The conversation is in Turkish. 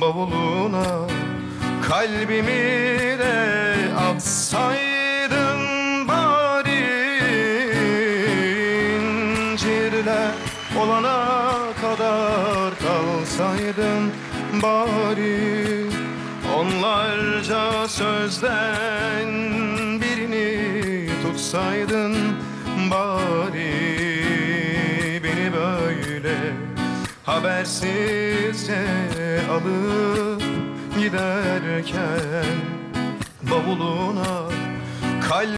bavuluna. Kalbimi de atsaydın bari, incirler olana kadar kalsaydın bari. Onlarca sözden birini tutsaydın bari. Beni böyle habersizce alıp giderken bavuluna